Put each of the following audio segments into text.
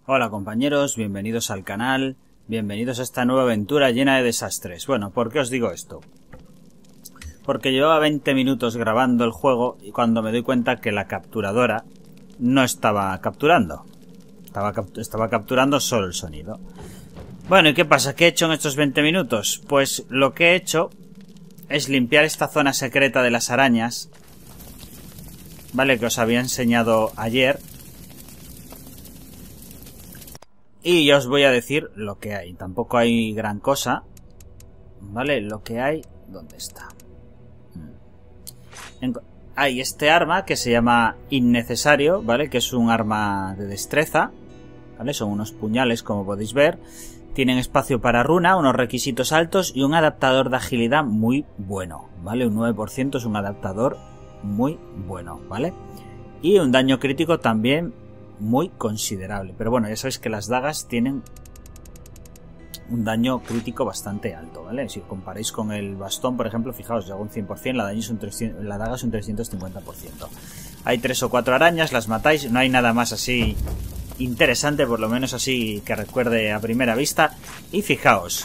Hola compañeros, bienvenidos al canal, bienvenidos a esta nueva aventura llena de desastres. Bueno, ¿por qué os digo esto? Porque llevaba 20 minutos grabando el juego y cuando me doy cuenta que la capturadora no estaba capturando. Estaba capturando solo el sonido. Bueno, ¿y qué pasa? ¿Qué he hecho en estos 20 minutos? Pues lo que he hecho es limpiar esta zona secreta de las arañas, ¿vale? Que os había enseñado ayer. Y ya os voy a decir lo que hay. Tampoco hay gran cosa, ¿vale? Lo que hay... ¿Dónde está? Hay este arma que se llama Innecesario, ¿vale? Que es un arma de destreza, ¿vale? Son unos puñales, como podéis ver. Tienen espacio para runa, unos requisitos altos y un adaptador de agilidad muy bueno, ¿vale? Un 9% es un adaptador muy bueno, ¿vale? Y un daño crítico también muy considerable. Pero bueno, ya sabéis que las dagas tienen un daño crítico bastante alto, ¿vale? Si comparáis con el bastón, por ejemplo, fijaos, yo hago un 100%, la daga es un 350%. Hay 3 o 4 arañas, las matáis, no hay nada más así interesante, por lo menos así que recuerde a primera vista. Y fijaos,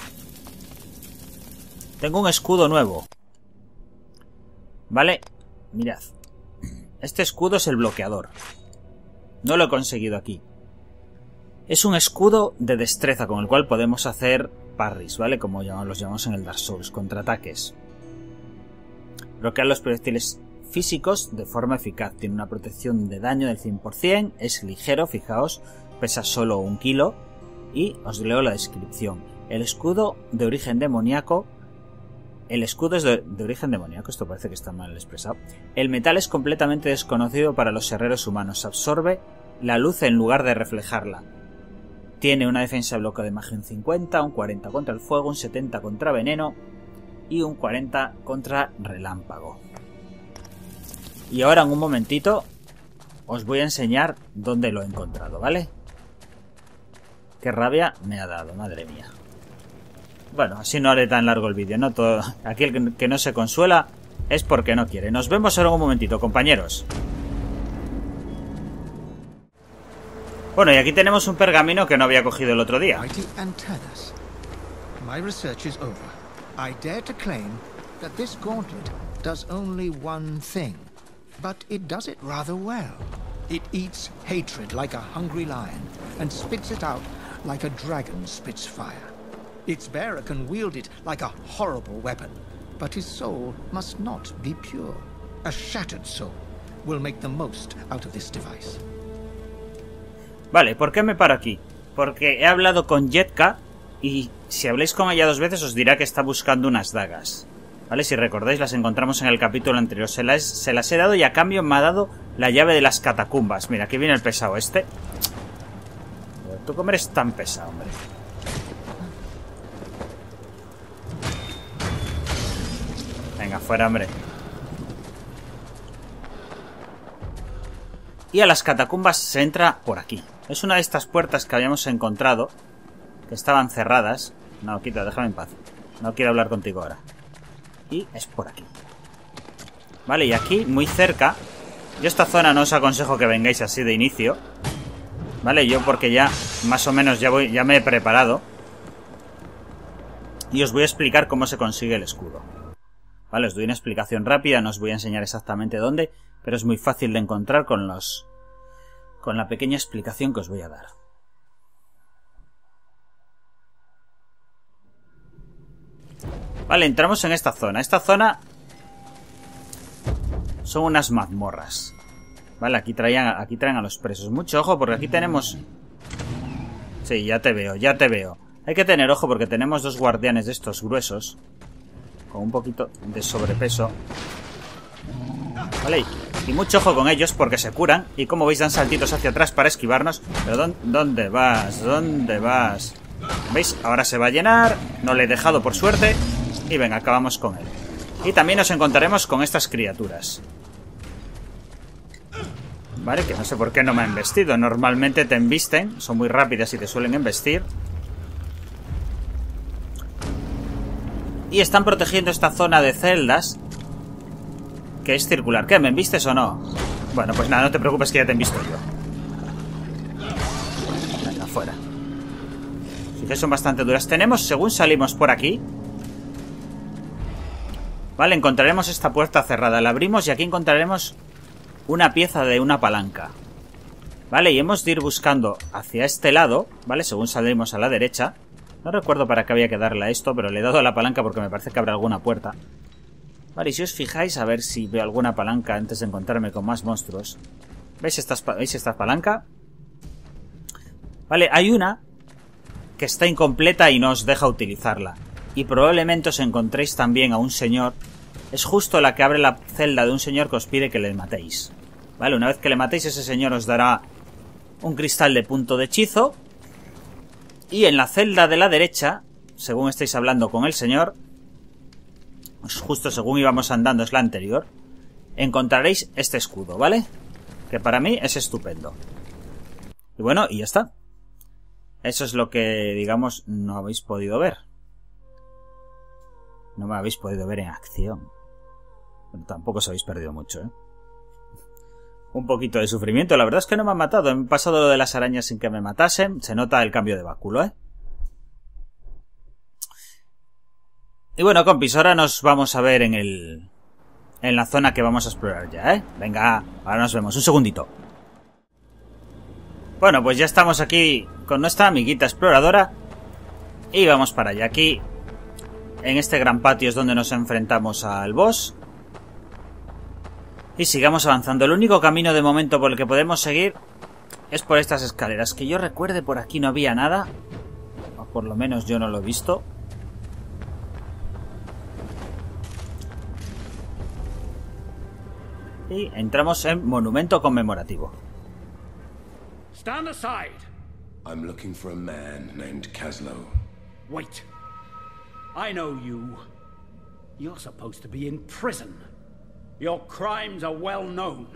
tengo un escudo nuevo, ¿vale? Mirad, este escudo es el bloqueador. No lo he conseguido aquí. Es un escudo de destreza con el cual podemos hacer parries, ¿vale? Como los llamamos en el Dark Souls, contraataques. Bloquear los proyectiles físicos de forma eficaz. Tiene una protección de daño del 100%, es ligero, fijaos, pesa solo 1 kilo. Y os leo la descripción. El escudo de origen demoníaco. El escudo es de origen demoníaco, esto parece que está mal expresado. El metal es completamente desconocido para los herreros humanos. Absorbe la luz en lugar de reflejarla. Tiene una defensa de bloque de magia en 50, un 40 contra el fuego, un 70 contra veneno y un 40 contra relámpago. Y ahora en un momentito os voy a enseñar dónde lo he encontrado, ¿vale? Qué rabia me ha dado, madre mía. Bueno, así no haré tan largo el vídeo, ¿no? Aquí el que no se consuela es porque no quiere. Nos vemos ahora en un momentito, compañeros. Bueno, y aquí tenemos un pergamino que no había cogido el otro día. My research is over. I dare to claim that this gauntlet does only one thing, but it does it rather well. It eats hatred like a hungry lion and spits it out like a dragon spits fire. Its bearer can wield it like a horrible weapon, but his soul must not be pure. A shattered soul will make the most out of this device. Vale, ¿por qué me paro aquí? Porque he hablado con Yetka y si habléis con ella 2 veces os dirá que está buscando unas dagas. ¿Vale? Si recordáis, las encontramos en el capítulo anterior. Se las he dado y a cambio me ha dado la llave de las catacumbas. Mira, aquí viene el pesado este. ¿Tú cómo eres tan pesado, hombre? Venga, fuera, hombre. Y a las catacumbas se entra por aquí. Es una de estas puertas que habíamos encontrado, que estaban cerradas. No, quita, déjame en paz. No quiero hablar contigo ahora. Y es por aquí. Vale, y aquí, muy cerca... Yo esta zona no os aconsejo que vengáis así de inicio. Vale, yo porque ya, más o menos, ya me he preparado. Y os voy a explicar cómo se consigue el escudo. Vale, os doy una explicación rápida, no os voy a enseñar exactamente dónde, pero es muy fácil de encontrar con la pequeña explicación que os voy a dar. Vale, entramos en esta zona. Esta zona son unas mazmorras. Vale, aquí traen a los presos. Mucho ojo porque aquí tenemos... Sí, ya te veo, ya te veo. Hay que tener ojo porque tenemos 2 guardianes de estos gruesos, con un poquito de sobrepeso. Vale, y mucho ojo con ellos porque se curan. Y como veis dan saltitos hacia atrás para esquivarnos. Pero ¿dónde vas? ¿Dónde vas? ¿Veis? Ahora se va a llenar. No le he dejado por suerte. Y venga, acabamos con él. Y también nos encontraremos con estas criaturas. Vale, que no sé por qué no me han embestido. Normalmente te embisten. Son muy rápidas y te suelen embestir. Y están protegiendo esta zona de celdas, que es circular. ¿Qué? ¿Me embistes o no? Bueno, pues nada, no te preocupes que ya te he visto yo. Venga, fuera. fijáis, son bastante duras. Tenemos, según salimos por aquí, vale, encontraremos esta puerta cerrada. La abrimos y aquí encontraremos una pieza de una palanca. Vale, y hemos de ir buscando hacia este lado, ¿vale? Según salimos a la derecha. No recuerdo para qué había que darle a esto, pero le he dado a la palanca porque me parece que habrá alguna puerta. Vale, y si os fijáis, a ver si veo alguna palanca antes de encontrarme con más monstruos. ¿Veis esta palanca? Vale, hay una que está incompleta y no os deja utilizarla. Y probablemente os encontréis también a un señor. Es justo la que abre la celda de un señor que os pide que le matéis. Vale, una vez que le matéis, ese señor os dará un cristal de punto de hechizo. Y en la celda de la derecha, según estáis hablando con el señor, justo según íbamos andando, es la anterior, encontraréis este escudo, ¿vale? Que para mí es estupendo. Y bueno, y ya está. Eso es lo que, digamos, no habéis podido ver. No me habéis podido ver en acción. Pero tampoco os habéis perdido mucho, ¿eh? Un poquito de sufrimiento. La verdad es que no me han matado. He pasado lo de las arañas sin que me matasen. Se nota el cambio de báculo, ¿eh? Y bueno, compis, ahora nos vamos a ver en la zona que vamos a explorar ya, ¿eh? Venga, ahora nos vemos. Un segundito. Bueno, pues ya estamos aquí con nuestra amiguita exploradora. Y vamos para allá. Aquí, en este gran patio, es donde nos enfrentamos al boss. Y sigamos avanzando. El único camino de momento por el que podemos seguir es por estas escaleras. Que yo recuerde, por aquí no había nada. O por lo menos yo no lo he visto. Y entramos en monumento conmemorativo. Stand aside. I'm looking for a man named Kaslo. Wait. I know you. You're supposed to be in prison. Your crimes are well known.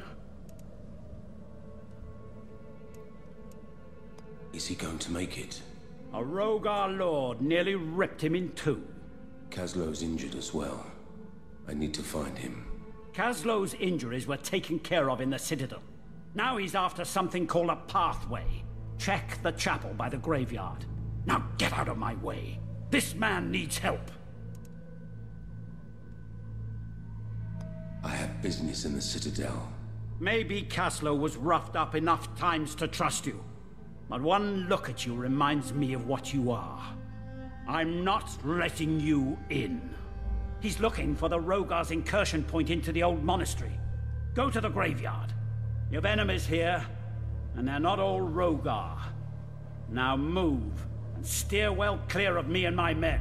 Is he going to make it? A Rogar lord nearly ripped him in two. Kaslo's injured as well. I need to find him. Kaslo's injuries were taken care of in the Citadel. Now he's after something called a pathway. Check the chapel by the graveyard. Now get out of my way. This man needs help. I have business in the Citadel. Maybe Kaslo was roughed up enough times to trust you. But one look at you reminds me of what you are. I'm not letting you in. He's looking for the Rogar's incursion point into the old monastery. Go to the graveyard. You've enemies here, and they're not all Rogar. Now move, and steer well clear of me and my men.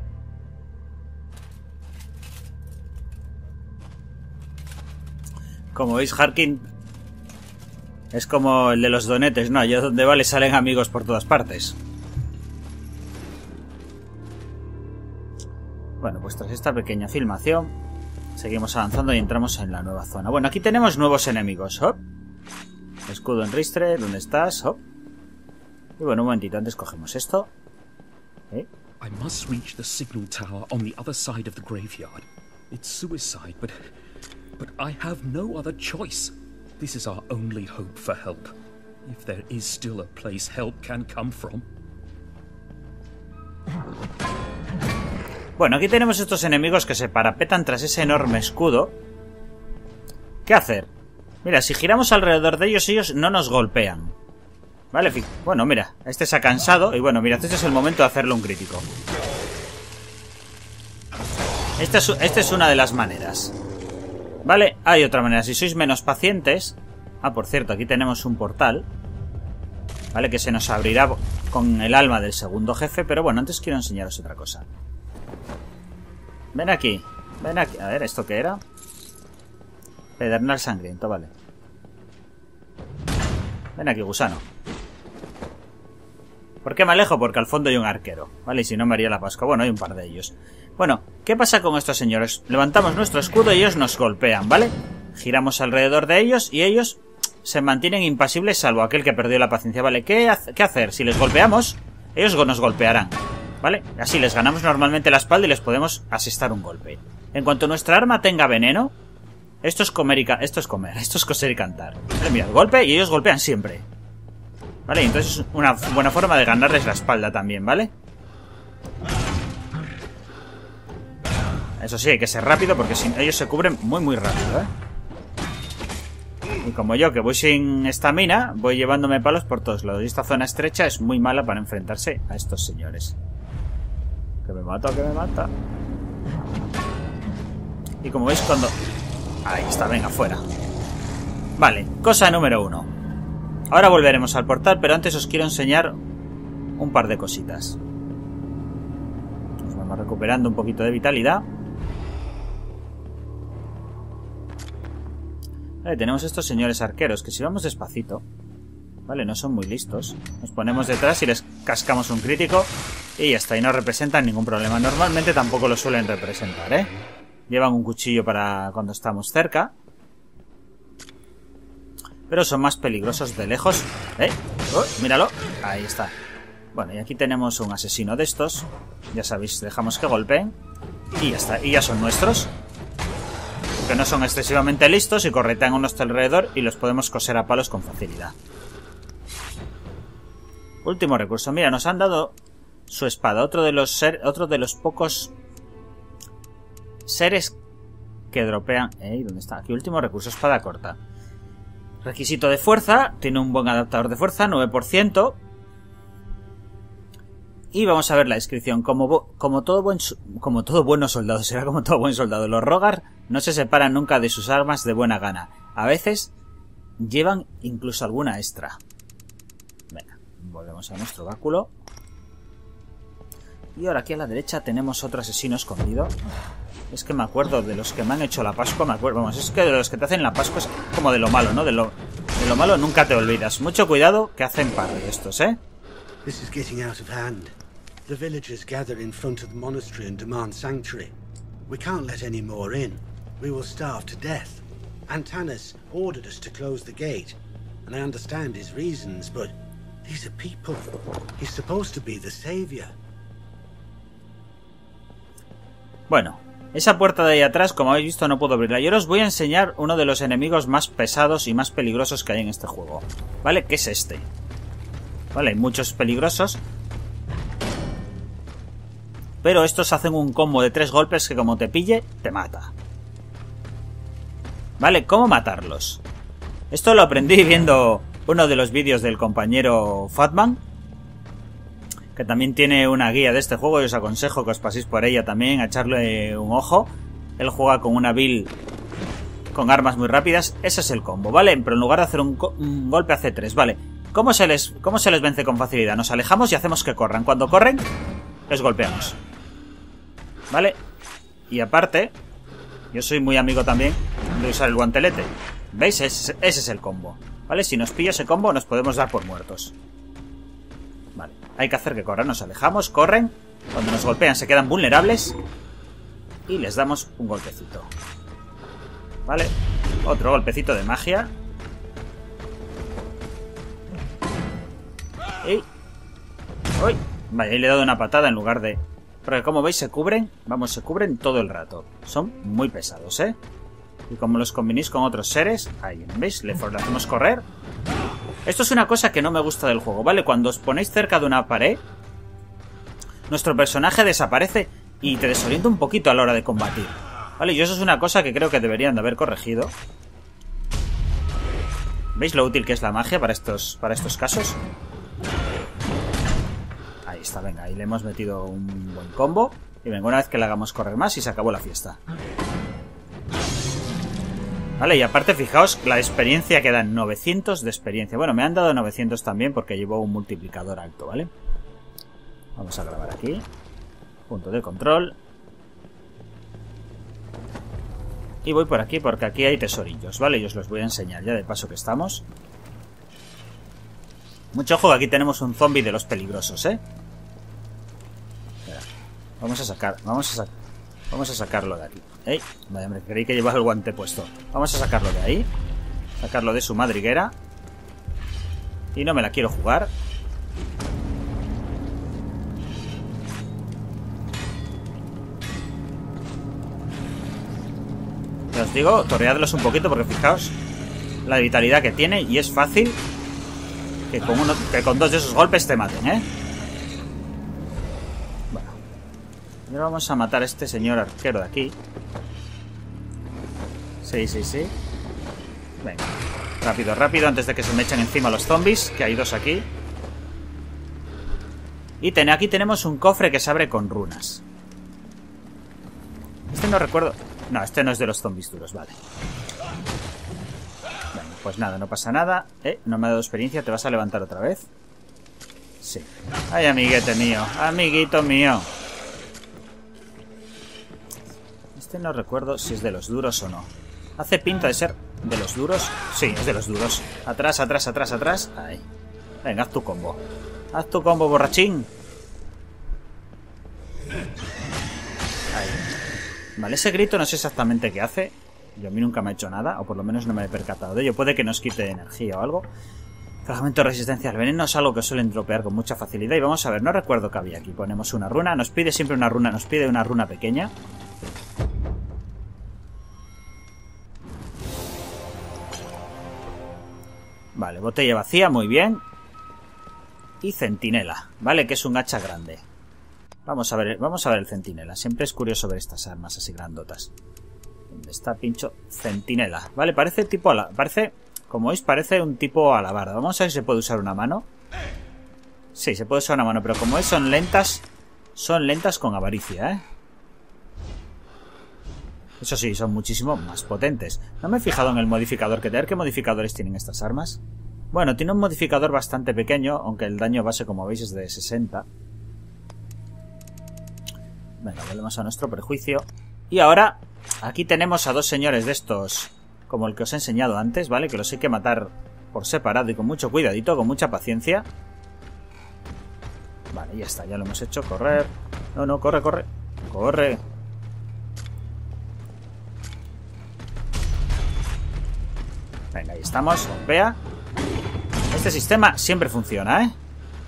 Como veis, Harkin es como el de los donetes, ¿no? Allá donde va le salen amigos por todas partes. Bueno, pues tras esta pequeña filmación seguimos avanzando y entramos en la nueva zona. Bueno, aquí tenemos nuevos enemigos. Hop. Escudo en ristre, ¿dónde estás? Hop. Y bueno, un momentito, antes cogemos esto. I must reach the signal tower on the other side of the graveyard. It's suicide, but I have no other choice. This is our only hope for help. If there is still a place help can come from. Bueno, aquí tenemos estos enemigos que se parapetan tras ese enorme escudo. ¿Qué hacer? Mira, si giramos alrededor de ellos, ellos no nos golpean. Vale, bueno, mira, este se ha cansado. Y bueno, mira, este es el momento de hacerle un crítico. Esta es una de las maneras. Vale, hay otra manera. Si sois menos pacientes... Ah, por cierto, aquí tenemos un portal. Vale, que se nos abrirá con el alma del segundo jefe. Pero bueno, antes quiero enseñaros otra cosa. Ven aquí. Ven aquí. A ver, ¿esto qué era? Pedernal sangriento, vale. Ven aquí, gusano. ¿Por qué me alejo? Porque al fondo hay un arquero. Vale, y si no me haría la pascua. Bueno, hay un par de ellos. Bueno, ¿qué pasa con estos señores? Levantamos nuestro escudo y ellos nos golpean, ¿vale? Giramos alrededor de ellos y ellos se mantienen impasibles salvo aquel que perdió la paciencia. Vale, ¿qué hacer? Si les golpeamos, ellos nos golpearán, ¿vale? Así les ganamos normalmente la espalda y les podemos asestar un golpe. En cuanto nuestra arma tenga veneno, esto es coser y cantar. Vale, mira, el golpe y ellos golpean siempre. Vale, y entonces es una buena forma de ganarles la espalda también, ¿vale? Eso sí, hay que ser rápido porque ellos se cubren muy rápido, ¿eh? Y como yo, que voy sin estamina, voy llevándome palos por todos lados. Y esta zona estrecha es muy mala para enfrentarse a estos señores. Que me mata, que me mata. Y como veis cuando... Ahí está, venga, fuera. Vale, cosa número 1. Ahora volveremos al portal, pero antes os quiero enseñar un par de cositas. Nos vamos recuperando un poquito de vitalidad. Vale, tenemos estos señores arqueros que si vamos despacito, vale, no son muy listos. Nos ponemos detrás y les cascamos un crítico y ya está, y no representan ningún problema. Normalmente tampoco lo suelen representar, ¿eh? Llevan un cuchillo para cuando estamos cerca, pero son más peligrosos de lejos. Míralo, ahí está. Bueno, y aquí tenemos un asesino de estos. Ya sabéis, dejamos que golpeen y ya está, y ya son nuestros. Que no son excesivamente listos y corretean a nuestro alrededor y los podemos coser a palos con facilidad. Último recurso. Mira, nos han dado su espada. Otro de los pocos seres que dropean... ¿Dónde está? Aquí, último recurso. Espada corta. Requisito de fuerza. Tiene un buen adaptador de fuerza. 9%. Y vamos a ver la descripción. Como todo bueno soldado, será como todo buen soldado. Los Rogar no se separan nunca de sus armas de buena gana. A veces llevan incluso alguna extra. Venga, volvemos a nuestro báculo. Y ahora aquí a la derecha tenemos otro asesino escondido. Es que me acuerdo de los que me han hecho la Pascua, me acuerdo. Vamos, es que de los que te hacen la Pascua es como de lo malo, ¿no? De lo malo nunca te olvidas. Mucho cuidado que hacen par de estos, ¿eh? This is getting out of hand. The villagers gather in front of the monastery and demand sanctuary. We can't let any more in. We will starve to death. Antanas ordered us to close the gate, and I understand his reasons, but these are people. He's supposed to be the savior. Bueno, esa puerta de ahí atrás, como habéis visto, no puedo abrirla. Yo os voy a enseñar uno de los enemigos más pesados y más peligrosos que hay en este juego. ¿Vale? Que es este. Vale, hay muchos peligrosos. Pero estos hacen un combo de 3 golpes que como te pille, te mata. Vale, ¿cómo matarlos? Esto lo aprendí viendo uno de los vídeos del compañero Fatman, que también tiene una guía de este juego y os aconsejo que os paséis por ella también a echarle un ojo. Él juega con una build con armas muy rápidas. Ese es el combo, ¿vale? Pero en lugar de hacer un golpe hace 3, ¿vale? ¿Cómo se les vence con facilidad? Nos alejamos y hacemos que corran. Cuando corren, les golpeamos. ¿Vale? Y aparte, yo soy muy amigo también de usar el guantelete. ¿Veis? Ese es el combo. ¿Vale? Si nos pilla ese combo, nos podemos dar por muertos. Vale. Hay que hacer que corran. Nos alejamos, corren. Cuando nos golpean se quedan vulnerables. Y les damos un golpecito. ¿Vale? Otro golpecito de magia. ¡Ey! ¡Uy! Vaya, ahí le he dado una patada en lugar de... Porque como veis se cubren, vamos, se cubren todo el rato. Son muy pesados, ¿eh? Y como los combinéis con otros seres, ahí, ¿veis? Le hacemos correr. Esto es una cosa que no me gusta del juego, ¿vale? Cuando os ponéis cerca de una pared, nuestro personaje desaparece y te desorienta un poquito a la hora de combatir. ¿Vale? Y eso es una cosa que creo que deberían de haber corregido. ¿Veis lo útil que es la magia para estos casos? Ahí está, venga, ahí le hemos metido un buen combo. Y venga, una vez que le hagamos correr más y se acabó la fiesta. Vale, y aparte fijaos la experiencia que dan, 900 de experiencia. Bueno, me han dado 900 también porque llevo un multiplicador alto, ¿vale? Vamos a grabar aquí. Punto de control. Y voy por aquí porque aquí hay tesorillos, ¿vale? Y os los voy a enseñar ya de paso que estamos. Mucho ojo, aquí tenemos un zombie de los peligrosos, ¿eh? Vamos a sacarlo de aquí. ¡Ey! Vaya, hombre, creí que llevaba el guante puesto. Vamos a sacarlo de ahí. Sacarlo de su madriguera. Y no me la quiero jugar. Ya os digo, torreadlos un poquito porque fijaos la vitalidad que tiene y es fácil que con 2 de esos golpes te maten, ¿eh? Bueno. Ahora vamos a matar a este señor arquero de aquí. Sí. Venga. Rápido, antes de que se me echen encima los zombies, que hay 2 aquí. Y aquí tenemos un cofre que se abre con runas. Este no recuerdo... No, este no es de los zombies duros, vale. Bueno, pues nada, no pasa nada. No me ha dado experiencia, ¿te vas a levantar otra vez? Sí. Ay, amiguete mío, amiguito mío. Este no recuerdo si es de los duros o no. Hace pinta de ser de los duros. Sí, es de los duros. Atrás. Ahí. Venga, haz tu combo. Haz tu combo, borrachín. Ahí. Vale, ese grito no sé exactamente qué hace. Yo a mí nunca me ha hecho nada, o por lo menos no me he percatado de ello. Puede que nos quite energía o algo. Fragmento de resistencia al veneno es algo que suelen dropear con mucha facilidad. Y vamos a ver, no recuerdo qué había aquí. Ponemos una runa, nos pide siempre una runa, nos pide una runa pequeña. Vale, botella vacía, muy bien. Y centinela, ¿vale? Que es un hacha grande. Vamos a ver el centinela. Siempre es curioso ver estas armas así grandotas. ¿Dónde está, pincho? Centinela. Vale, parece tipo... como veis, parece un tipo alabarda. Vamos a ver si se puede usar una mano. Sí, se puede usar una mano, pero como veis son lentas. Son lentas con avaricia, ¿eh? Eso sí, son muchísimo más potentes. No me he fijado en el modificador que tener. ¿Qué modificadores tienen estas armas? Bueno, tiene un modificador bastante pequeño, aunque el daño base, como veis, es de 60. Venga, volvemos a nuestro prejuicio. Y ahora, aquí tenemos a 2 señores de estos, como el que os he enseñado antes, ¿vale? Que los hay que matar por separado y con mucho cuidadito, con mucha paciencia. Vale, ya está, ya lo hemos hecho. Correr. No, corre. Corre. Venga, ahí estamos. Golpea. Este sistema siempre funciona, ¿eh?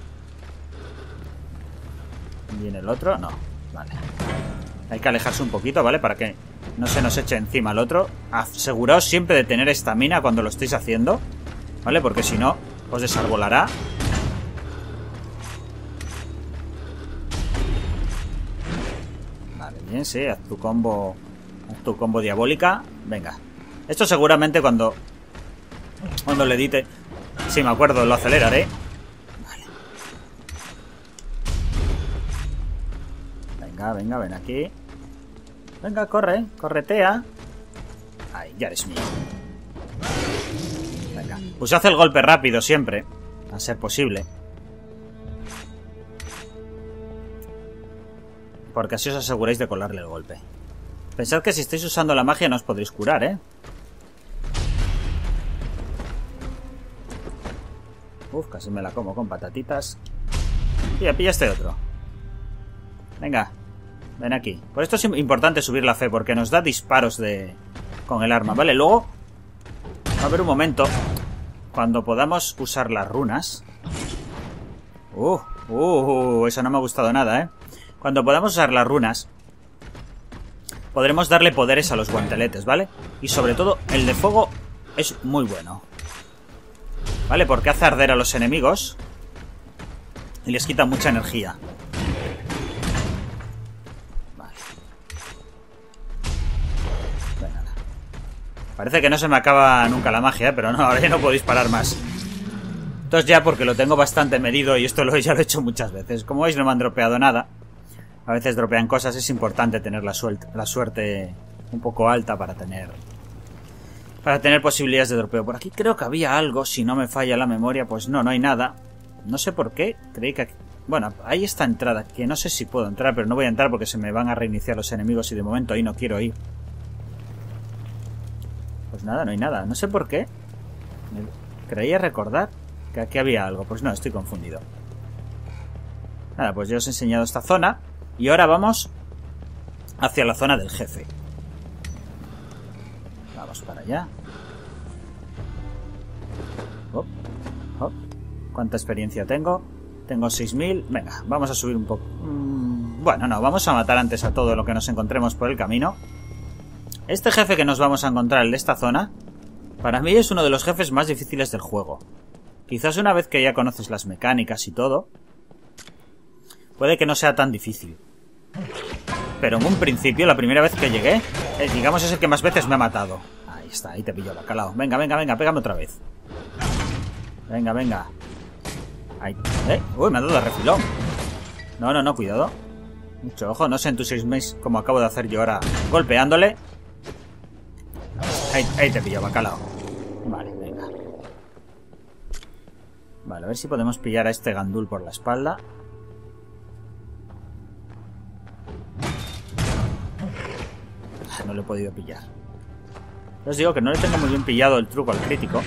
¿Viene el otro? No. Vale. Hay que alejarse un poquito, ¿vale? Para que no se nos eche encima el otro. Aseguraos siempre de tener estamina cuando lo estéis haciendo, ¿vale? Porque si no, os desarbolará. Vale, bien, sí. Haz tu combo diabólica. Venga. Esto seguramente cuando le edite... Sí, me acuerdo, lo aceleraré. Vale. Venga, ven aquí. Venga, corretea. Ahí, ya eres mío. Venga. Pues hace el golpe rápido siempre, a ser posible. Porque así os aseguráis de colarle el golpe. Pensad que si estáis usando la magia no os podréis curar, ¿eh? Uf, casi me la como con patatitas. Pilla este otro. Venga, ven aquí. Por esto es importante subir la fe, porque nos da disparos con el arma, ¿vale? Luego va a haber un momento cuando podamos usar las runas. Eso no me ha gustado nada, ¿eh? Cuando podamos usar las runas, podremos darle poderes a los guanteletes, ¿vale? Y sobre todo, el de fuego es muy bueno, ¿vale? Porque hace arder a los enemigos y les quita mucha energía. Vale. Venga. Parece que no se me acaba nunca la magia, pero no, ahora ya no puedo disparar más. Entonces ya porque lo tengo bastante medido y esto ya lo he hecho muchas veces. Como veis no me han dropeado nada. A veces dropean cosas, es importante tener la suerte un poco alta para tener posibilidades de dropeo. Por aquí creo que había algo, si no me falla la memoria. Pues no hay nada. No sé por qué, creí que... Bueno, ahí está entrada, que no sé si puedo entrar, pero no voy a entrar porque se me van a reiniciar los enemigos y de momento ahí no quiero ir. Pues nada, no hay nada. No sé por qué. Creía recordar que aquí había algo. Pues no, estoy confundido. Nada, pues ya os he enseñado esta zona. Y ahora vamos hacia la zona del jefe. Vamos para allá. Hop. ¿Cuánta experiencia tengo? Tengo 6000. Venga, vamos a subir un poco. Bueno, no, vamos a matar antes a todo lo que nos encontremos por el camino. Este jefe que nos vamos a encontrar, el de esta zona, para mí es uno de los jefes más difíciles del juego. Quizás una vez que ya conoces las mecánicas y todo, puede que no sea tan difícil. Pero en un principio, la primera vez que llegué, digamos es el que más veces me ha matado. Ahí está, ahí te pillo, bacalao. Venga, venga, venga, pégame otra vez. Venga, venga. Ahí. Uy, me ha dado de refilón. No, no, no, cuidado. Mucho ojo, no se entusiasméis como acabo de hacer yo ahora, golpeándole. Ahí te pillo, bacalao. Vale, venga. Vale, a ver si podemos pillar a este gandul por la espalda. No lo he podido pillar. Os digo que no le tengo muy bien pillado el truco al crítico.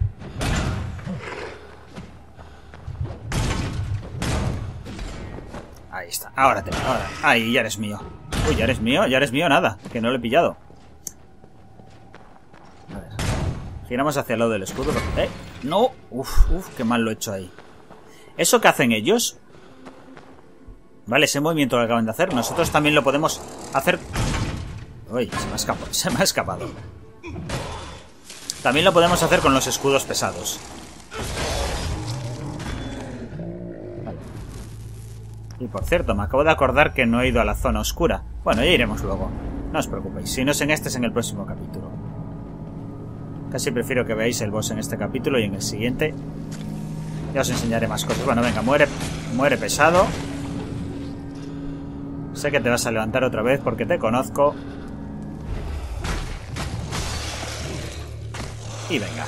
Ahí está, ahora. Ahí, ya eres mío. Uy, ya eres mío, nada, que no lo he pillado. A ver. Giramos hacia el lado del escudo. No, qué mal lo he hecho ahí. Eso que hacen ellos, vale, ese movimiento que acaban de hacer, nosotros también lo podemos hacer. Uy, se me ha escapado. También lo podemos hacer con los escudos pesados. Vale. Y por cierto, me acabo de acordar que no he ido a la zona oscura. Bueno, ya iremos luego. No os preocupéis, si no es en este, es en el próximo capítulo. Casi prefiero que veáis el boss en este capítulo y en el siguiente ya os enseñaré más cosas. Bueno, venga, muere pesado. Sé que te vas a levantar otra vez porque te conozco. Y venga.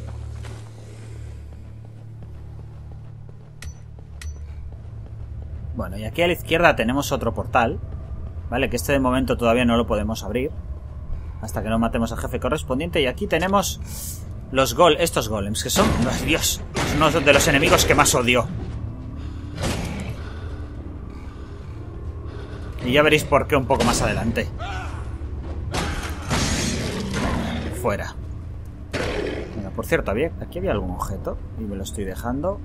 Bueno, y aquí a la izquierda tenemos otro portal, ¿vale? Que este de momento todavía no lo podemos abrir hasta que no matemos al jefe correspondiente. Y aquí tenemos estos golems, que son... ¡Ay, Dios! Son uno de los enemigos que más odio. Y ya veréis por qué un poco más adelante. Fuera. Bueno, por cierto, aquí había algún objeto y me lo estoy dejando.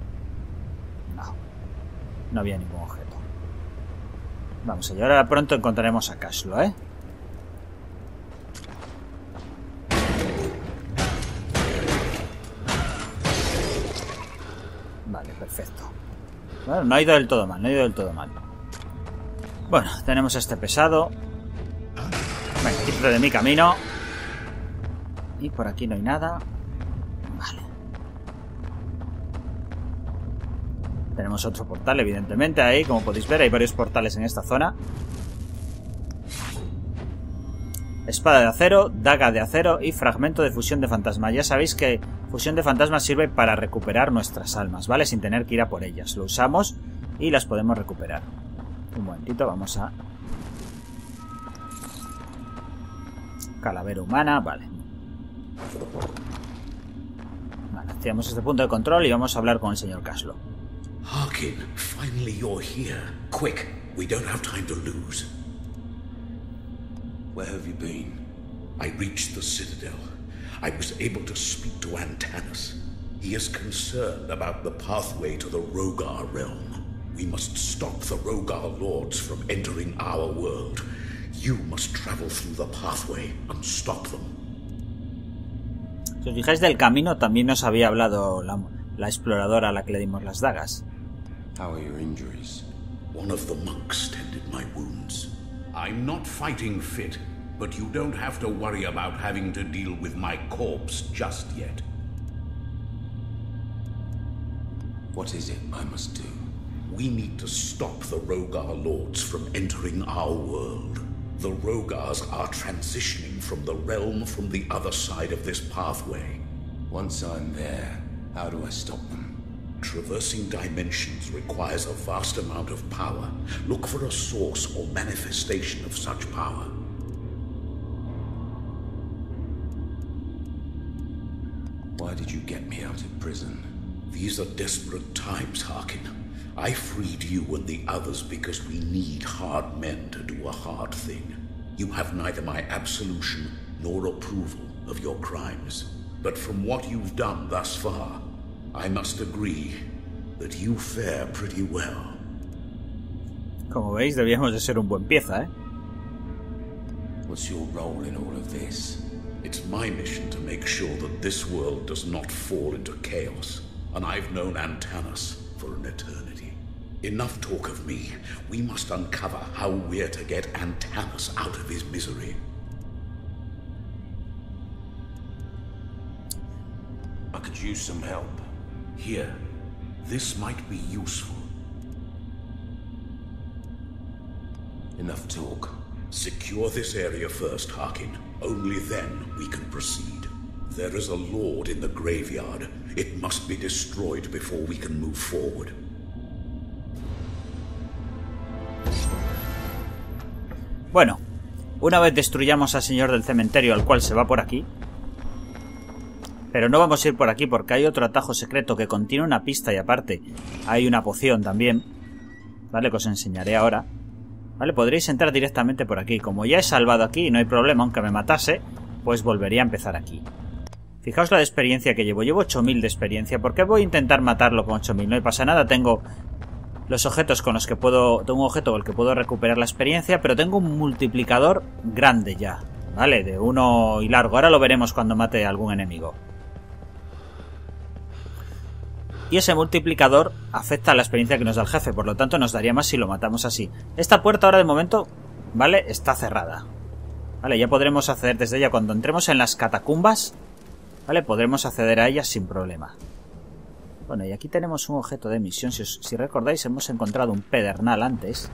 No había ningún objeto. Vamos allá, ahora pronto encontraremos a Cashlo, ¿eh? Vale, perfecto. Bueno, no ha ido del todo mal, Bueno, tenemos a este pesado. Venga, quítate de mi camino. Y por aquí no hay nada. Vale. Tenemos otro portal, evidentemente, ahí, como podéis ver, hay varios portales en esta zona. Espada de acero, daga de acero y fragmento de fusión de fantasma. Ya sabéis que fusión de fantasma sirve para recuperar nuestras almas, ¿vale? Sin tener que ir a por ellas. Lo usamos y las podemos recuperar. Un momentito, vamos a... Calavera humana, vale. Vale, hacíamos este punto de control y vamos a hablar con el señor Cashlo. Harkin, finally you're here. Quick, we don't have time to lose. Where have you been? I reached the Citadel. I was able to speak to Antanas. He is concerned about the pathway to the Rogar realm. We must stop the Rogar lords from entering our world. You must travel through the pathway and stop them. Si os fijáis del camino, también nos había hablado la exploradora a la que le dimos las dagas. How are your injuries? One of the monks tended my wounds. I'm not fighting fit, but you don't have to worry about having to deal with my corpse just yet. What is it I must do? We need to stop the Rogar lords from entering our world. The Rogars are transitioning from the realm from the other side of this pathway. Once I'm there, how do I stop them? Traversing dimensions requires a vast amount of power. Look for a source or manifestation of such power. Why did you get me out of prison? These are desperate times, Harkin. I freed you and the others because we need hard men to do a hard thing. You have neither my absolution nor approval of your crimes. But from what you've done thus far, I must agree that you fare pretty well. Como veis, debíamos de ser un buen pieza, ¿eh? What's your role in all of this? It's my mission to make sure that this world does not fall into chaos. and I've known Antanas for an eternity. Enough talk of me. We must uncover how we're to get Antanas out of his misery. I could use some help. Here, this might be useful. Enough talk. Secure this area first, Harkin. Only then we can proceed. There is a lord in the graveyard. It must be destroyed before we can move forward. Bueno, una vez destruyamos al señor del cementerio, al cual se va por aquí. Pero no vamos a ir por aquí porque hay otro atajo secreto que contiene una pista y aparte hay una poción también. Vale, que os enseñaré ahora. Vale, podréis entrar directamente por aquí. Como ya he salvado aquí y no hay problema, aunque me matase, pues volvería a empezar aquí. Fijaos la de experiencia que llevo. Llevo 8000 de experiencia. ¿Por qué voy a intentar matarlo con 8000? No pasa nada, tengo los objetos con los que puedo... Tengo un objeto con el que puedo recuperar la experiencia, pero tengo un multiplicador grande ya. Vale, de 1 y largo. Ahora lo veremos cuando mate a algún enemigo. Y ese multiplicador afecta a la experiencia que nos da el jefe, por lo tanto nos daría más si lo matamos así. Esta puerta ahora de momento, ¿vale? Está cerrada. Vale, ya podremos acceder desde ella. Cuando entremos en las catacumbas, ¿vale? Podremos acceder a ellas sin problema. Bueno, y aquí tenemos un objeto de misión. Si recordáis, hemos encontrado un pedernal antes.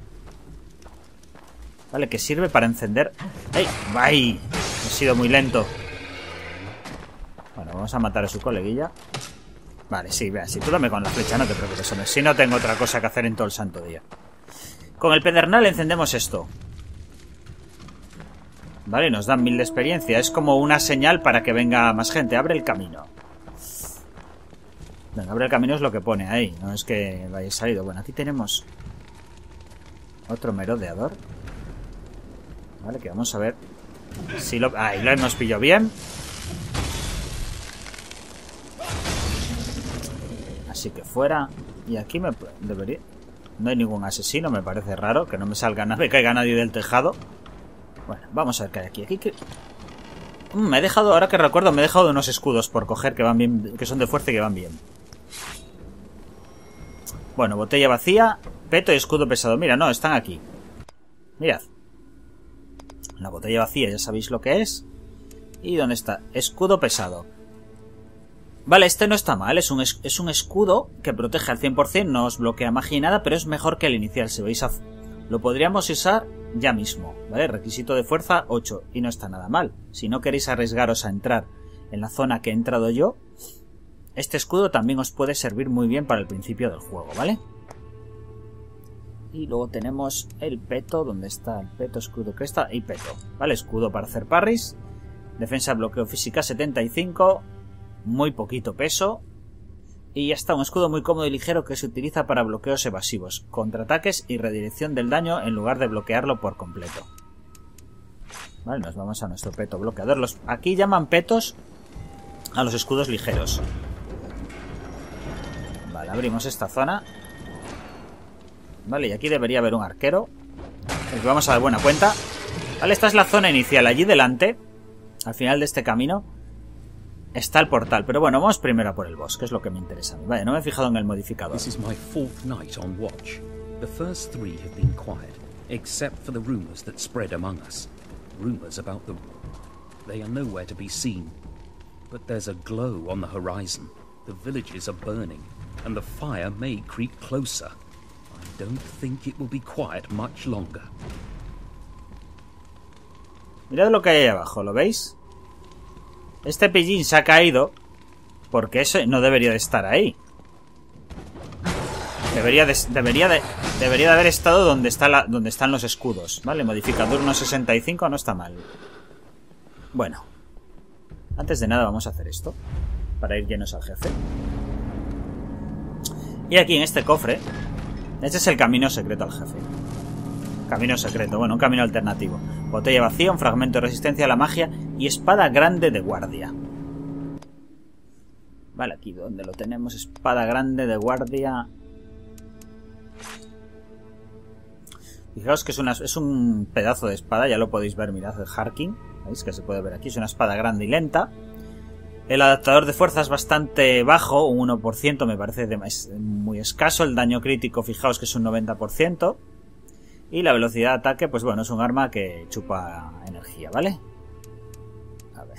Vale, que sirve para encender... ¡Ay! ¡Ay! He sido muy lento. Bueno, vamos a matar a su coleguilla. Vale, sí, vea, si tú dame con la flecha, no te preocupes, hombre. Si no tengo otra cosa que hacer en todo el santo día. Con el pedernal encendemos esto. Vale, nos dan 1000 de experiencia. Es como una señal para que venga más gente. Abre el camino. Venga, abre el camino es lo que pone ahí. No es que vaya salido. Bueno, aquí tenemos otro merodeador. Vale, que vamos a ver si lo... Ahí lo hemos pillado bien. Así que fuera. Y aquí me debería... No hay ningún asesino, me parece raro. Que no me salga nada, que caiga nadie del tejado. Bueno, vamos a ver qué hay aquí. Aquí que... me he dejado, ahora que recuerdo, me he dejado unos escudos por coger que van bien, que son de fuerza y que van bien. Bueno, botella vacía, peto y escudo pesado. Mira, no, están aquí. Mirad. La botella vacía ya sabéis lo que es. ¿Y dónde está? Escudo pesado. Vale, este no está mal, es un escudo que protege al 100%, no os bloquea magia y nada, pero es mejor que el inicial, si veis lo podríamos usar ya mismo, ¿vale? Requisito de fuerza 8, y no está nada mal. Si no queréis arriesgaros a entrar en la zona que he entrado yo, este escudo también os puede servir muy bien para el principio del juego, ¿vale? Y luego tenemos el peto, ¿dónde está el peto? Escudo, cresta y peto, ¿vale? Escudo para hacer parries, defensa, bloqueo física 75... muy poquito peso. Y ya está, un escudo muy cómodo y ligero que se utiliza para bloqueos evasivos, contraataques y redirección del daño en lugar de bloquearlo por completo. Vale, nos vamos a nuestro peto bloqueador. Aquí llaman petos a los escudos ligeros. Vale, abrimos esta zona. Vale, y aquí debería haber un arquero, el que vamos a dar buena cuenta. Vale, esta es la zona inicial. Allí delante, al final de este camino, está el portal, pero bueno, vamos primero a por el boss, que es lo que me interesa a mí. Vale, no me he fijado en el modificador. This is my 4th night on watch. The first 3 have been quiet, except for the rumors that spread among us. Rumors about the... They are nowhere to be seen. But there's a glow on the horizon. The villages are burning, and the fire may creep closer. I don't think it will be quiet much longer. Mirad lo que hay ahí abajo, ¿lo veis? Este pillín se ha caído porque eso no debería de estar ahí. Debería de haber estado donde están los escudos. Vale, modificador 1.65 no está mal. Bueno, antes de nada vamos a hacer esto para ir llenos al jefe. Y aquí en este cofre, este es el camino secreto al jefe. Camino secreto, bueno, un camino alternativo. Botella vacía, un fragmento de resistencia a la magia y espada grande de guardia. Vale, aquí donde lo tenemos, espada grande de guardia. Fijaos que es un pedazo de espada, ya lo podéis ver, mirad el Harkin. ¿Veis que se puede ver aquí? Es una espada grande y lenta. El adaptador de fuerza es bastante bajo, un 1% me parece muy escaso. El daño crítico, fijaos que es un 90%. Y la velocidad de ataque, pues bueno, es un arma que chupa energía, ¿vale? A ver.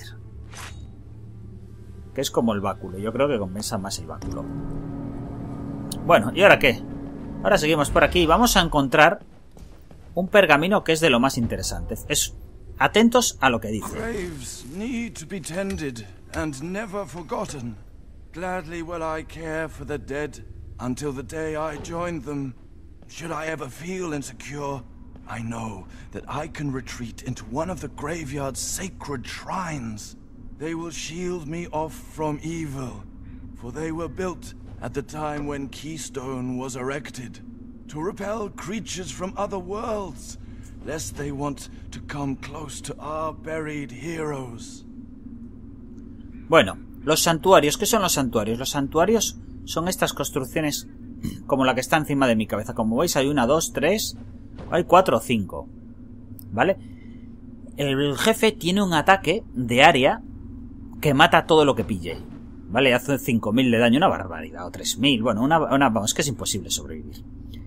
Que es como el báculo, yo creo que compensa más el báculo. Bueno, ¿y ahora qué? Ahora seguimos por aquí y vamos a encontrar un pergamino que es de lo más interesante. Atentos a lo que dice. Graves need to be tended and never forgotten. Gladly will I care for the dead until the day I join them. Should I ever feel insecure, I know that I can retreat into one of the graveyard's sacred shrines. They will shield me off from evil, for they were built at the time when Keystone was erected, to repel creatures from other worlds, lest they want to come close to our buried heroes. Bueno, los santuarios, ¿qué son los santuarios? Los santuarios son estas construcciones como la que está encima de mi cabeza. Como veis hay 1, 2, 3, hay 4 o 5, ¿vale? El jefe tiene un ataque de área que mata todo lo que pille, ¿vale? Hace 5.000 de daño, una barbaridad, o 3.000, bueno, vamos, que es imposible sobrevivir.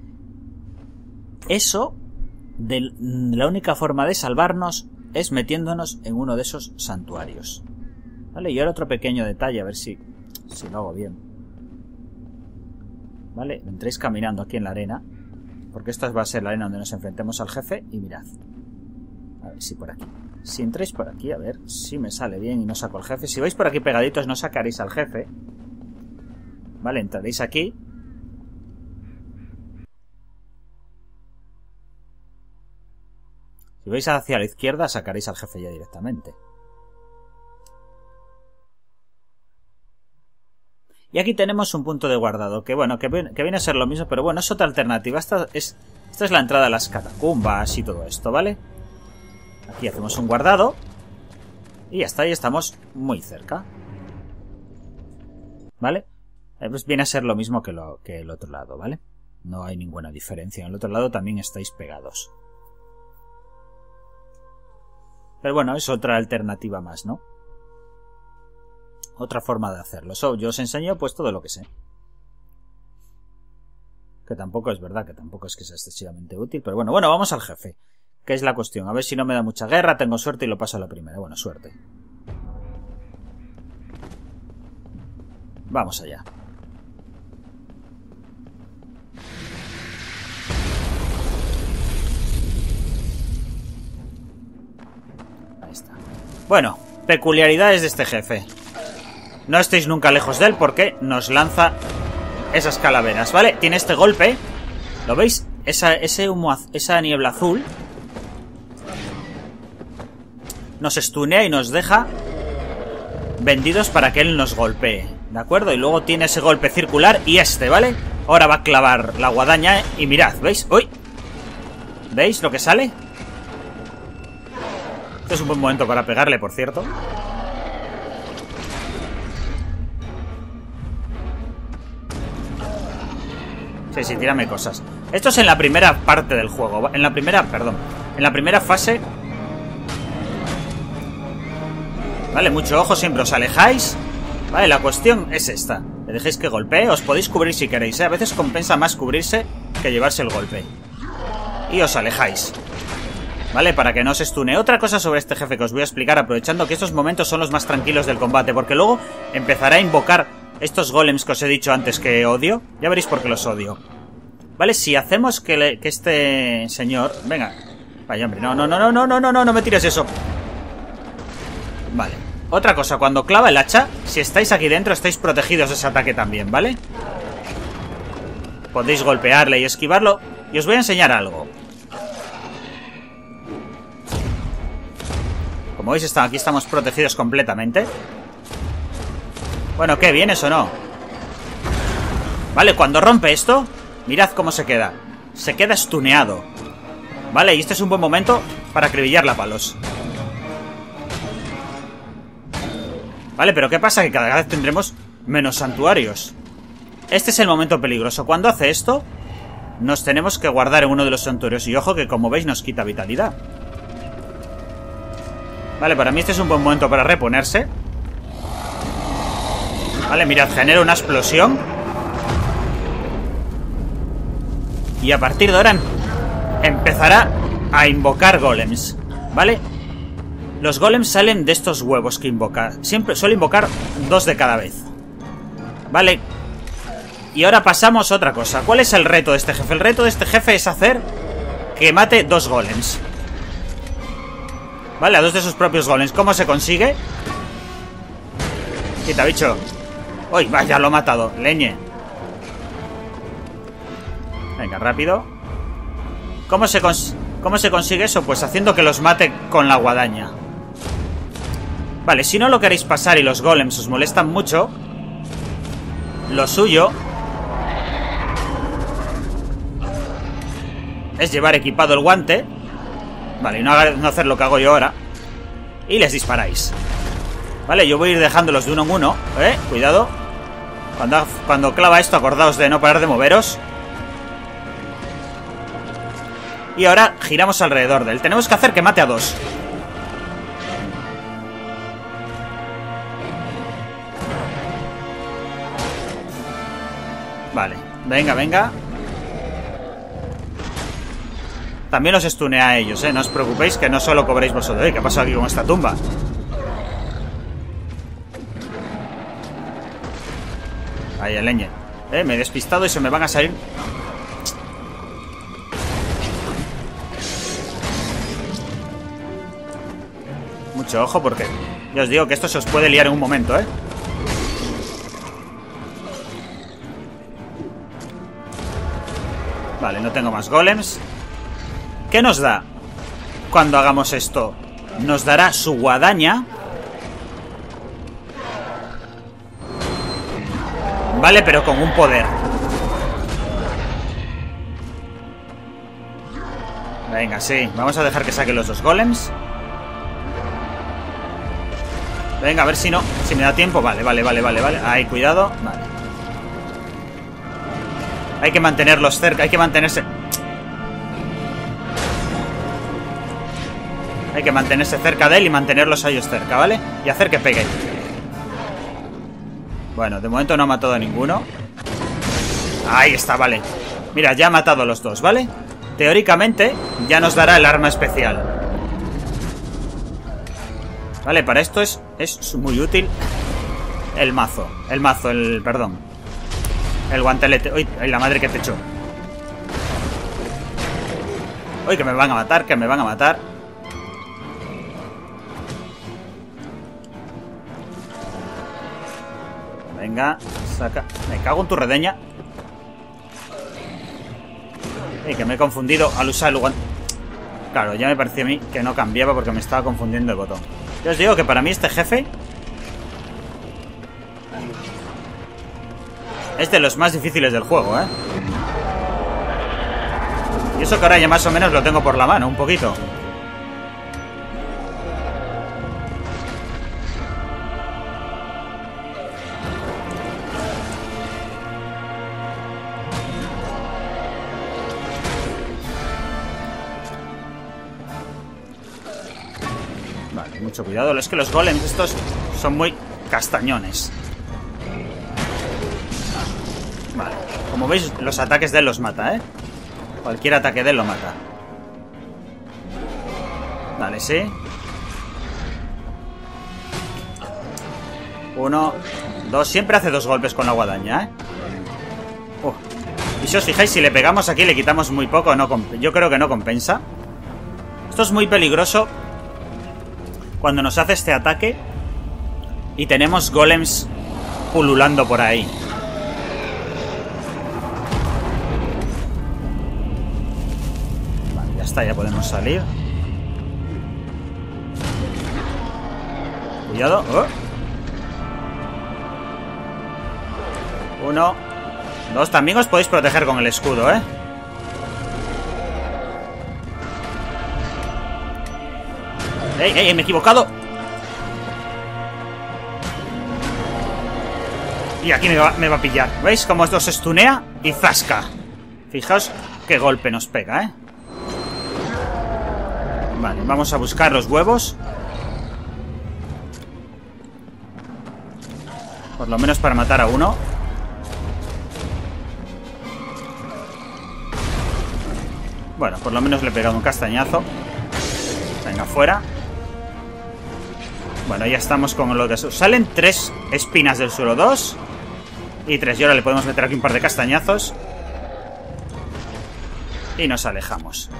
Eso, la única forma de salvarnos es metiéndonos en uno de esos santuarios, ¿vale? Y ahora otro pequeño detalle, a ver si lo hago bien. ¿Vale? Entréis caminando aquí en la arena, porque esta va a ser la arena donde nos enfrentemos al jefe, y mirad. A ver si por aquí. Si entréis por aquí, a ver si me sale bien y no saco al jefe. Si vais por aquí pegaditos no sacaréis al jefe. Vale, entraréis aquí. Si vais hacia la izquierda sacaréis al jefe ya directamente. Y aquí tenemos un punto de guardado, que bueno, que viene a ser lo mismo, pero bueno, es otra alternativa. Esta es la entrada a las catacumbas y todo esto, ¿vale? Aquí hacemos un guardado. Y ya está, y estamos muy cerca. ¿Vale? Pues viene a ser lo mismo que el otro lado, ¿vale? No hay ninguna diferencia. En el otro lado también estáis pegados. Pero bueno, es otra alternativa más, ¿no? Otra forma de hacerlo. Yo os enseño pues todo lo que sé. Que tampoco es verdad, que tampoco es que sea excesivamente útil. Pero bueno, vamos al jefe. Que es la cuestión. A ver si no me da mucha guerra, tengo suerte y lo paso a la primera. Bueno, suerte. Vamos allá. Ahí está. Bueno, peculiaridades de este jefe. No estéis nunca lejos de él porque nos lanza esas calaveras, ¿vale? Tiene este golpe. ¿Lo veis? Ese humo, esa niebla azul nos stunea y nos deja vendidos para que él nos golpee, ¿de acuerdo? Y luego tiene ese golpe circular y ¿vale? Ahora va a clavar la guadaña y mirad, ¿veis? ¡Uy! ¿Veis lo que sale? Este es un buen momento para pegarle, por cierto. Sí, tírame cosas. Esto es en la primera parte del juego. En la primera fase. Vale, mucho ojo, siempre os alejáis. Vale, la cuestión es esta. Le dejéis que golpee, os podéis cubrir si queréis, ¿eh? A veces compensa más cubrirse que llevarse el golpe. Y os alejáis, ¿vale? Para que no se stune. Otra cosa sobre este jefe que os voy a explicar, aprovechando que estos momentos son los más tranquilos del combate, porque luego empezará a invocar estos golems que os he dicho antes que odio. Ya veréis por qué los odio. Vale, si hacemos que este señor... Venga. Vaya, hombre, no me tires eso. Vale. Otra cosa, cuando clava el hacha, si estáis aquí dentro, estáis protegidos de ese ataque también, ¿vale? Podéis golpearle y esquivarlo. Y os voy a enseñar algo. Como veis, aquí estamos protegidos completamente. Bueno, ¿qué? ¿Vienes o no? Vale, cuando rompe esto, mirad cómo se queda. Se queda stuneado. Vale, y este es un buen momento para acribillarla a palos. Vale, pero ¿qué pasa? Que cada vez tendremos menos santuarios. Este es el momento peligroso. Cuando hace esto, nos tenemos que guardar en uno de los santuarios. Y ojo que, como veis, nos quita vitalidad. Vale, para mí este es un buen momento para reponerse. Vale, mirad, genera una explosión. Y a partir de ahora empezará a invocar golems. ¿Vale? Los golems salen de estos huevos que invoca. Siempre suele invocar 2 de cada vez. Vale. Y ahora pasamos a otra cosa. ¿Cuál es el reto de este jefe? El reto de este jefe es hacer que mate 2 golems. Vale, a 2 de sus propios golems. ¿Cómo se consigue? Quita, bicho. Uy, vaya, lo he matado. Leñe. Venga, rápido. ¿Cómo se consigue eso? Pues haciendo que los mate con la guadaña. Vale, si no lo queréis pasar y los golems os molestan mucho, lo suyo es llevar equipado el guante. Vale, y no hacer lo que hago yo ahora. Y les disparáis. Vale, yo voy a ir dejándolos de uno en uno. Cuidado. Cuando clava esto, acordaos de no parar de moveros. Y ahora giramos alrededor de él. Tenemos que hacer que mate a 2. Vale, venga, venga. También los stunea a ellos, no os preocupéis, que no solo cobréis vosotros. ¿Qué pasa aquí con esta tumba? Ahí, el leñe. Me he despistado y se me van a salir. Mucho ojo porque ya os digo que esto se os puede liar en un momento, Vale, no tengo más golems. ¿Qué nos da cuando hagamos esto? Nos dará su guadaña. Vale, pero con un poder. Venga, sí. Vamos a dejar que saque los 2 golems. Venga, a ver si no. Si me da tiempo. Vale. Ahí, cuidado. Vale. Hay que mantenerlos cerca. Hay que mantenerse... Hay que mantenerse cerca de él y mantenerlos a ellos cerca, ¿vale? Y hacer que peguen. Bueno, de momento no ha matado a ninguno. Ahí está, vale. Mira, ya ha matado a los 2, ¿vale? Teóricamente ya nos dará el arma especial. Vale, para esto es muy útil el mazo. Perdón. El guantelete. Uy, la madre que te echó. Uy, que me van a matar, Venga, saca. Me cago en tu redeña. Que me he confundido al usar el guante. Claro, ya me parecía a mí que no cambiaba porque me estaba confundiendo el botón. Yo os digo que para mí este jefe es de los más difíciles del juego, Y eso que ahora ya más o menos lo tengo por la mano, un poquito. Vale, mucho cuidado. Es que los golems estos son muy castañones. Vale, como veis, los ataques de él los mata, Cualquier ataque de él lo mata. Vale, sí. 1, 2. Siempre hace 2 golpes con la guadaña, Y si os fijáis, si le pegamos aquí le quitamos muy poco. Yo creo que no compensa. Esto es muy peligroso cuando nos hace este ataque y tenemos golems pululando por ahí. Vale, ya está, ya podemos salir. Cuidado. 1, 2. También os podéis proteger con el escudo, ¡Ey, me he equivocado! Y aquí me va a pillar. ¿Veis cómo esto se stunea? Y zasca. Fijaos qué golpe nos pega, Vale, vamos a buscar los huevos. Por lo menos para matar a uno. Bueno, por lo menos le he pegado un castañazo. Venga, fuera. Bueno, ya estamos con lo que... Salen 3 espinas del suelo. 2 y 3. Y ahora le podemos meter aquí un par de castañazos. Y nos alejamos.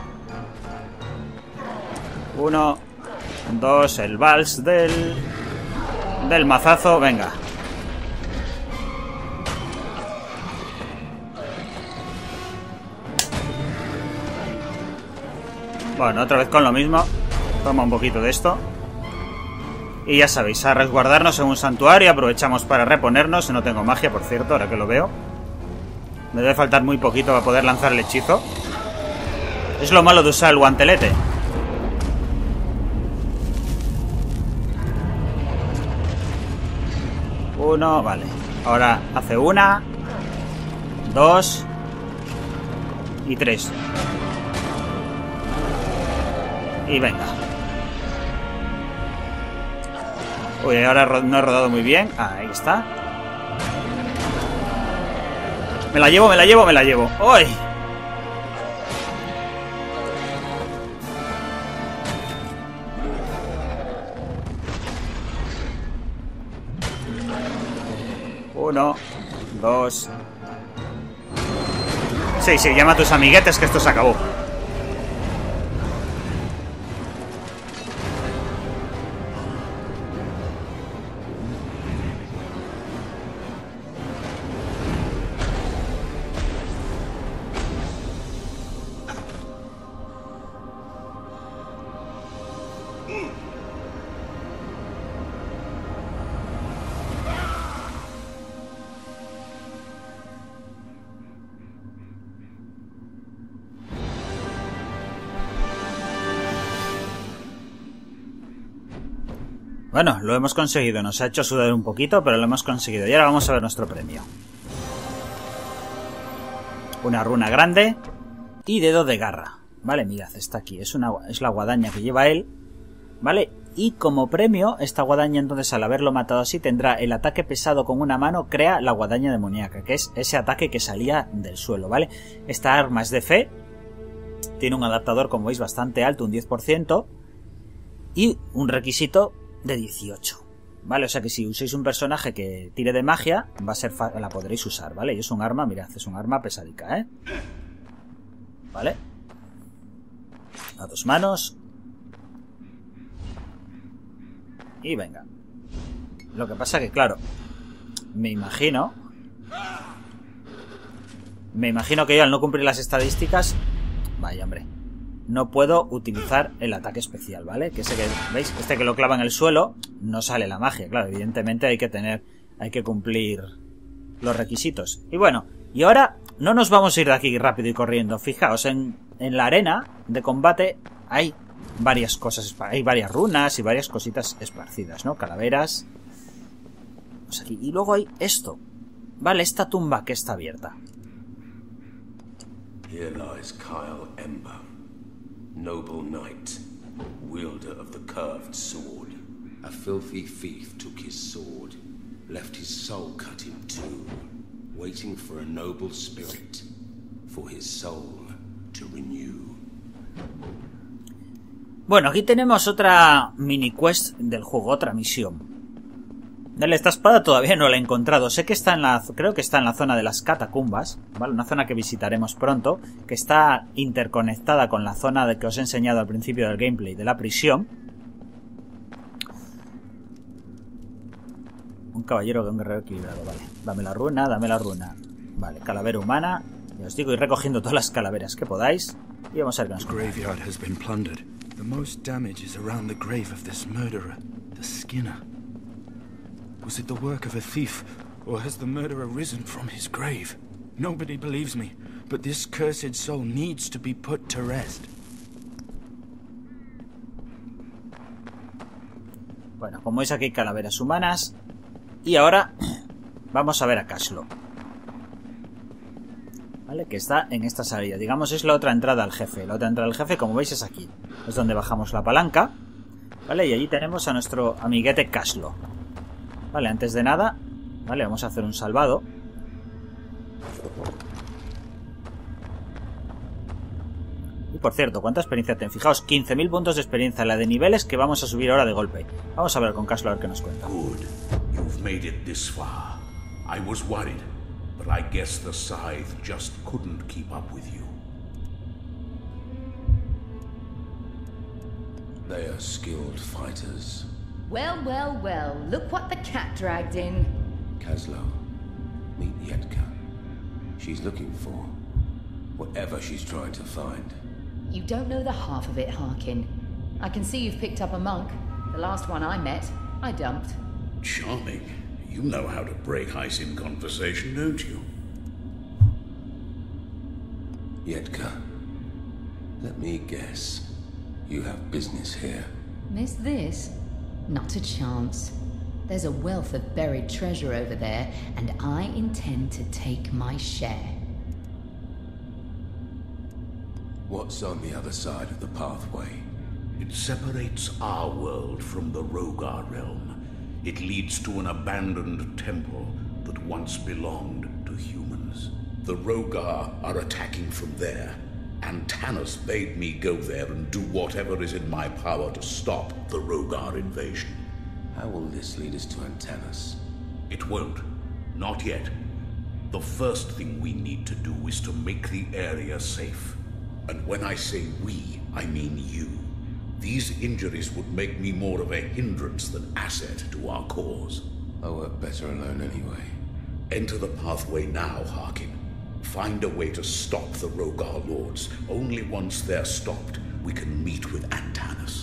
1, 2, el vals del mazazo. Venga. Bueno, otra vez con lo mismo. Toma un poquito de esto. Y ya sabéis, a resguardarnos en un santuario. Aprovechamos para reponernos. No tengo magia, por cierto, ahora que lo veo. Me debe faltar muy poquito para poder lanzar el hechizo. Es lo malo de usar el guantelete. Uno, vale. Ahora hace 1, 2 y 3. Y venga. Uy, ahora no he rodado muy bien. Ahí está. Me la llevo, me la llevo, me la llevo. ¡Uy! Uno, 2. Sí, llama a tus amiguetes que esto se acabó. Bueno, lo hemos conseguido. Nos ha hecho sudar un poquito, pero lo hemos conseguido. Y ahora vamos a ver nuestro premio. Una runa grande y dedo de garra. Vale, mirad, está aquí. Es la guadaña que lleva él. Vale, y como premio, esta guadaña entonces al haberlo matado así tendrá el ataque pesado con una mano, crea la guadaña demoníaca, que es ese ataque que salía del suelo, ¿vale? Esta arma es de fe. Tiene un adaptador, como veis, bastante alto, un 10%. Y un requisito de 18, ¿vale? O sea que si uséis un personaje que tire de magia, va a ser la podréis usar, ¿vale? Y es un arma, mirad, es un arma pesadica, ¿eh? ¿Vale? A 2 manos. Y venga. Lo que pasa que, claro, me imagino que yo al no cumplir las estadísticas, vaya hombre, no puedo utilizar el ataque especial, ¿vale? Que ese que, ¿veis? Este que lo clava en el suelo, no sale la magia. Claro, evidentemente hay que cumplir los requisitos. Y bueno, y ahora no nos vamos a ir de aquí rápido y corriendo. Fijaos, en la arena de combate hay varias cosas, hay varias runas y varias cositas esparcidas, ¿no? Calaveras. Pues aquí. Y luego hay esto, ¿vale? Esta tumba que está abierta. Here lies Kyle Ember, noble knight, wielder of the curved sword. A filthy thief took his sword, left his soul cut in two, waiting for a noble spirit, for his soul to renew. Bueno, aquí tenemos otra mini quest del juego, otra misión. Dale, esta espada todavía no la he encontrado. Sé que está creo que está en la zona de las catacumbas, ¿vale? Una zona que visitaremos pronto, que está interconectada con la zona de que os he enseñado al principio del gameplay de la prisión. Un caballero con un guerrero equilibrado, vale. Dame la runa, dame la runa. Vale, calavera humana. Ya os digo, ir recogiendo todas las calaveras que podáis. Y vamos a ver qué nos cuenta. The most damage is around the grave of this murderer, the Skinner. Was it the work of a thief, or has the murderer risen from his grave? Nobody believes me, but this cursed soul needs to be put to rest. Bueno, como veis aquí hay calaveras humanas. Y ahora vamos a ver a Cashlo, ¿vale? Que está en esta salida. Digamos, es la otra entrada al jefe. La otra entrada al jefe, como veis, es aquí. Es donde bajamos la palanca, ¿vale? Y allí tenemos a nuestro amiguete Cashlo. Vale, antes de nada, Vale, vamos a hacer un salvado. Y por cierto, ¿cuánta experiencia tengo? Fijaos, 15.000 puntos de experiencia, la de niveles que vamos a subir ahora de golpe. Vamos a ver con Caslo a ver qué nos cuenta. Good. You've made it this far. I was worried, but I guess the Scythe just couldn't keep up with you. They are skilled fighters. Well, well, well, look what the cat dragged in. Kaslo, meet Yetka. She's looking for whatever she's trying to find. You don't know the half of it, Harkin. I can see you've picked up a monk. The last one I met, I dumped. Charming. You know how to break ice in conversation, don't you? Yetka, let me guess. You have business here. Miss this? Not a chance. There's a wealth of buried treasure over there, and I intend to take my share. What's on the other side of the pathway? It separates our world from the Rogar realm. It leads to an abandoned temple that once belonged to humans. The Rogar are attacking from there, and Tanis bade me go there and do whatever is in my power to stop the Rogar invasion. How will this lead us to Antanas? It won't. Not yet. The first thing we need to do is to make the area safe. And when I say we, I mean you. These injuries would make me more of a hindrance than asset to our cause. I work better alone anyway. Enter the pathway now, Harkin. Find a way to stop the Rogar Lords. Only once they're stopped, we can meet with Antanas.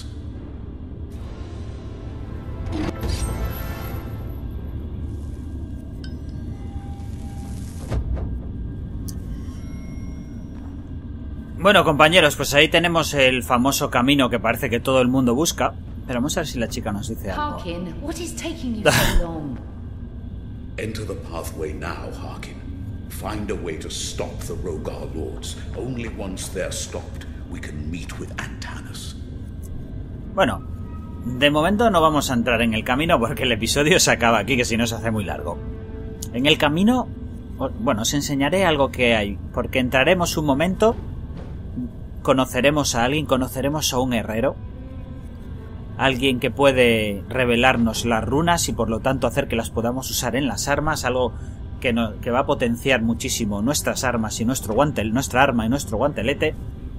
Bueno, compañeros, pues ahí tenemos el famoso camino que parece que todo el mundo busca. Pero vamos a ver si la chica nos dice algo. Harkin, what is taking you so long? Enter the pathway now, Harkin. Find a way to stop the Rogar Lords. Only once they're stopped, we can meet with Antanas. Bueno, de momento no vamos a entrar en el camino porque el episodio se acaba aquí, que si no se hace muy largo. En el camino, bueno, os enseñaré algo que hay, porque entraremos un momento, conoceremos a alguien, conoceremos a un herrero, alguien que puede revelarnos las runas y por lo tanto hacer que las podamos usar en las armas, algo que va a potenciar muchísimo nuestras armas y nuestra arma y nuestro guantelete.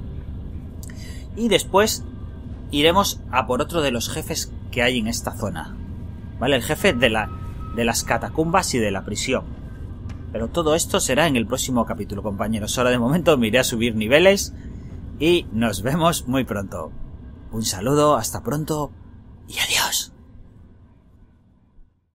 Y después iremos a por otro de los jefes que hay en esta zona, ¿vale? El jefe de las catacumbas y de la prisión. Pero todo esto será en el próximo capítulo, compañeros. Ahora de momento me iré a subir niveles y nos vemos muy pronto. Un saludo, hasta pronto y adiós.